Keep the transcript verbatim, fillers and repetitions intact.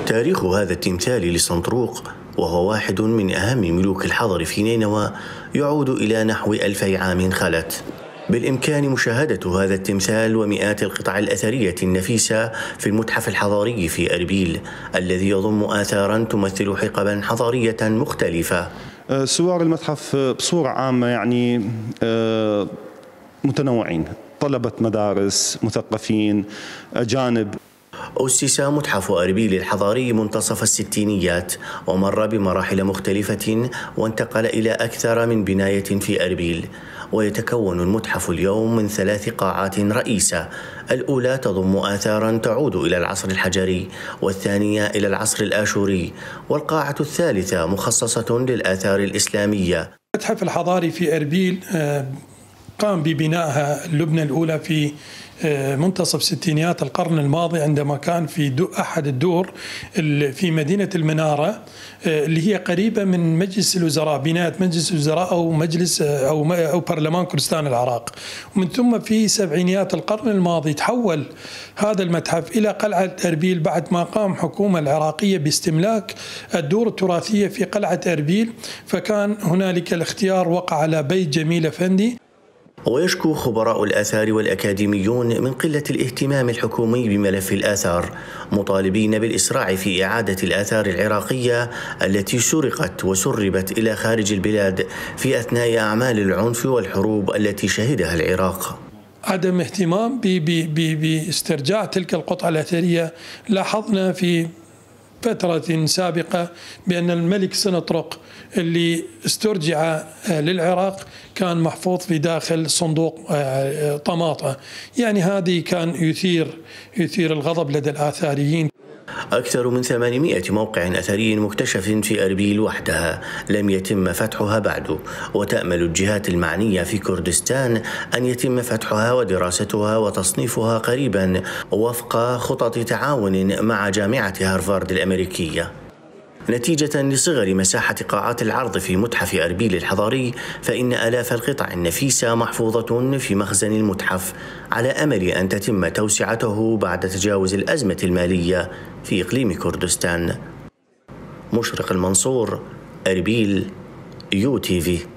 تاريخ هذا التمثال لسنطروق، وهو واحد من أهم ملوك الحضر في نينوى، يعود إلى نحو ألفي عام خلت. بالإمكان مشاهدة هذا التمثال ومئات القطع الأثرية النفيسة في المتحف الحضاري في أربيل، الذي يضم آثاراً تمثل حقباً حضارية مختلفة. سوار المتحف بصورة عامة يعني متنوعين، طلبة مدارس، مثقفين، أجانب. أسس متحف أربيل الحضاري منتصف الستينيات، ومر بمراحل مختلفة وانتقل إلى أكثر من بناية في أربيل. ويتكون المتحف اليوم من ثلاث قاعات رئيسة، الأولى تضم آثاراً تعود إلى العصر الحجري، والثانية إلى العصر الآشوري، والقاعة الثالثة مخصصة للآثار الإسلامية. المتحف الحضاري في أربيل قام ببنائها اللبنة الأولى في منتصف ستينيات القرن الماضي، عندما كان في أحد الدور في مدينة المنارة اللي هي قريبة من مجلس الوزراء، بناية مجلس الوزراء أو مجلس أو أو برلمان كردستان العراق. ومن ثم في سبعينيات القرن الماضي تحول هذا المتحف إلى قلعة أربيل بعد ما قام الحكومة العراقية باستملاك الدور التراثية في قلعة أربيل، فكان هنالك الاختيار وقع على بيت جميل أفندي. ويشكو خبراء الآثار والأكاديميون من قلة الاهتمام الحكومي بملف الآثار، مطالبين بالإسراع في إعادة الآثار العراقية التي سرقت وسربت إلى خارج البلاد في أثناء أعمال العنف والحروب التي شهدها العراق. عدم اهتمام باسترجاع تلك القطعة الأثرية. لاحظنا في فترة سابقة بأن الملك سنطرق اللي استرجع للعراق كان محفوظ في داخل صندوق طماطة، يعني هذه كان يثير يثير الغضب لدى الآثاريين. أكثر من ثمانمائة موقع أثري مكتشف في أربيل وحدها لم يتم فتحها بعد، وتأمل الجهات المعنية في كردستان أن يتم فتحها ودراستها وتصنيفها قريبا وفق خطط تعاون مع جامعة هارفارد الأمريكية. نتيجة لصغر مساحة قاعات العرض في متحف أربيل الحضاري، فإن آلاف القطع النفيسة محفوظة في مخزن المتحف، على أمل أن تتم توسعته بعد تجاوز الأزمة المالية في إقليم كردستان. مشرق المنصور، أربيل، يو تي في.